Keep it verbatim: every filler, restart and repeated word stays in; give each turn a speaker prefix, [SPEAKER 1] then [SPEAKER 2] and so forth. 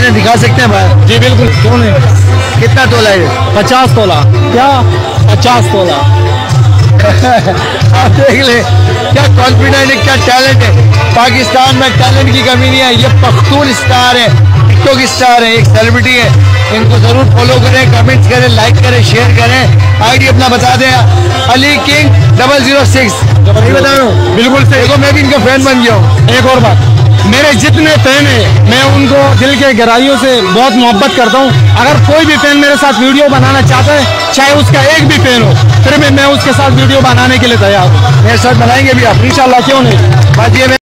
[SPEAKER 1] हैं, दिखा सकते हैं भाई?
[SPEAKER 2] जी बिल्कुल, क्यों नहीं।
[SPEAKER 1] कितना तोला है?
[SPEAKER 2] पचास तोला। क्या? पचास तोला।
[SPEAKER 1] आप देख ले क्या कॉन्फिडेंस है, क्या टैलेंट है। पाकिस्तान में टैलेंट की कमी नहीं है। ये पख्तून स्टार है, टिकटॉक स्टार है, एक सेलिब्रिटी है। इनको जरूर फॉलो करें, कमेंट्स करें, लाइक करें, शेयर करें। आईडी अपना बता दें, Ali king double zero six. सही बता रहा हूँ?
[SPEAKER 2] बिल्कुल सही।
[SPEAKER 1] देखो मैं भी इनका फैन बन गया हूँ।
[SPEAKER 2] एक और बात, मेरे जितने फैन हैं मैं उनको दिल के गहराइयों से बहुत मोहब्बत करता हूँ। अगर कोई भी फैन मेरे साथ वीडियो बनाना चाहता है, चाहे उसका एक भी फैन हो, फिर भी मैं उसके साथ वीडियो बनाने के लिए तैयार हूँ।
[SPEAKER 1] मेरे साथ बनाएंगे भी आप?
[SPEAKER 2] इंशाल्लाह, क्यों नहीं।
[SPEAKER 1] बात ये